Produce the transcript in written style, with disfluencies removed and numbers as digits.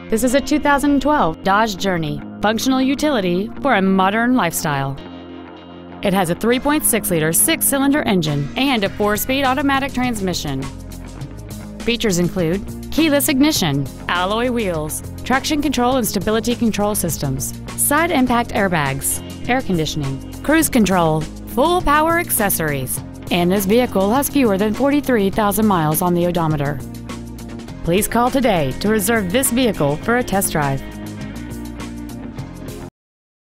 This is a 2012 Dodge Journey, functional utility for a modern lifestyle. It has a 3.6-liter six-cylinder engine and a 4-speed automatic transmission. Features include keyless ignition, alloy wheels, traction control and stability control systems, side impact airbags, air conditioning, cruise control, full power accessories, and this vehicle has fewer than 43,000 miles on the odometer. Please call today to reserve this vehicle for a test drive.